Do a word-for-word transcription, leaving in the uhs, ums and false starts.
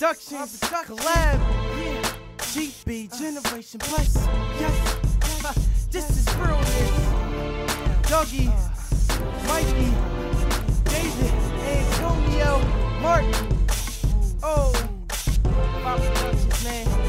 Productions, collab, yeah. G B, Generation Plus, yes. This is brilliant. Dougie, Mikey, David, Antonio, Martin. Oh, my Productions, man.